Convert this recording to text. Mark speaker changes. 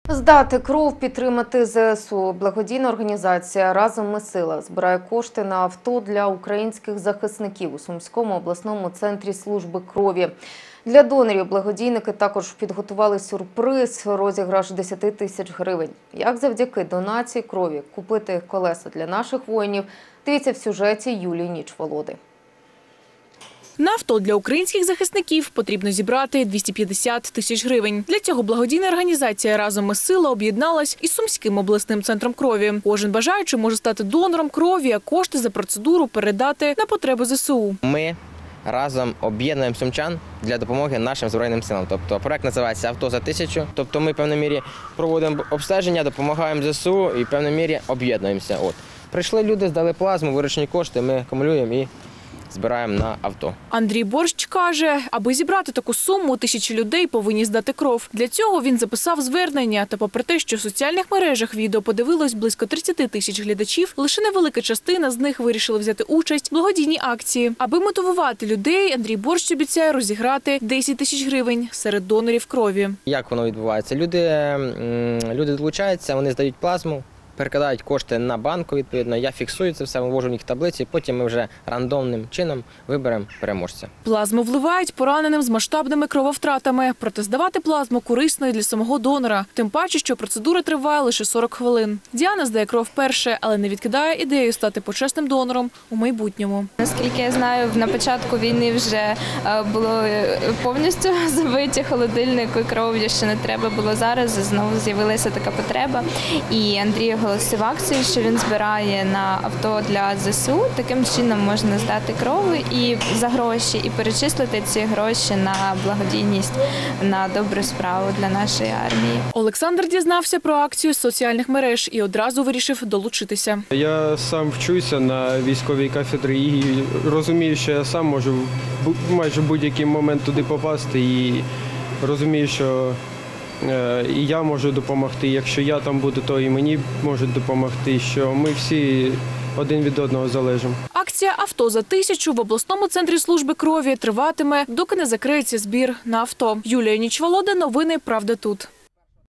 Speaker 1: Здати кров, підтримати ЗСУ. Благодійна організація «Разом ми сила» збирає кошти на авто для українських захисників у Сумському обласному центрі служби крові. Для донорів благодійники також підготували сюрприз – розіграш 10 тисяч гривень. Як завдяки донації крові купити колеса для наших воїнів – дивіться в сюжеті Юлії Нічволоди.
Speaker 2: На авто для українських захисників потрібно зібрати 250 тисяч гривень. Для цього благодійна організація «Разом ми сила» об'єдналась із Сумським обласним центром крові. Кожен бажаючий може стати донором крові, а кошти за процедуру передати на потреби ЗСУ.
Speaker 3: Ми разом об'єднуємо сумчан для допомоги нашим Збройним силам. Тобто проект називається «Авто за 1000». Тобто ми в певній мірі проводимо обстеження, допомагаємо ЗСУ і в певній мірі об'єднуємося. Прийшли люди, здали плазму, виручені кошти, ми акумулюємо і збираємо на авто.
Speaker 2: Андрій Борщ каже, аби зібрати таку суму, тисячі людей повинні здати кров. Для цього він записав звернення. Та попри те, що в соціальних мережах відео подивилось близько 30 тисяч глядачів, лише невелика частина з них вирішили взяти участь в благодійній акції. Аби мотивувати людей, Андрій Борщ обіцяє розіграти 10 тисяч гривень серед донорів крові.
Speaker 3: Як воно відбувається? Люди долучаються, вони здають плазму, перекидають кошти на банку, відповідно, я фіксую це все, вивожу в них таблиці, потім ми вже рандомним чином виберемо переможця.
Speaker 2: Плазму вливають пораненим з масштабними крововтратами. Проте здавати плазму корисно і для самого донора. Тим паче, що процедура триває лише 40 хвилин. Діана здає кров вперше, але не відкидає ідею стати почесним донором у майбутньому.
Speaker 4: Наскільки я знаю, на початку війни вже було повністю забиті холодильники кров'ю, що не треба було зараз. Знову з'явилася така потреба. І Андрій оголосив акцію, що він збирає на авто для ЗСУ. Таким чином можна здати кров і за гроші, і перечислити ці гроші на благодійність, на добру справу для нашої армії.
Speaker 2: Олександр дізнався про акцію з соціальних мереж і одразу вирішив долучитися.
Speaker 5: Я сам вчуся на військовій кафедрі і розумію, що я сам можу майже в будь-який момент туди попасти і розумію, що і я можу допомогти. Якщо я там буду, то і мені можуть допомогти, що ми всі один від одного залежимо.
Speaker 2: Акція «Авто за 1000» в обласному центрі служби крові триватиме, доки не закриється збір на авто. Юлія Нічволода, новини «Правда тут».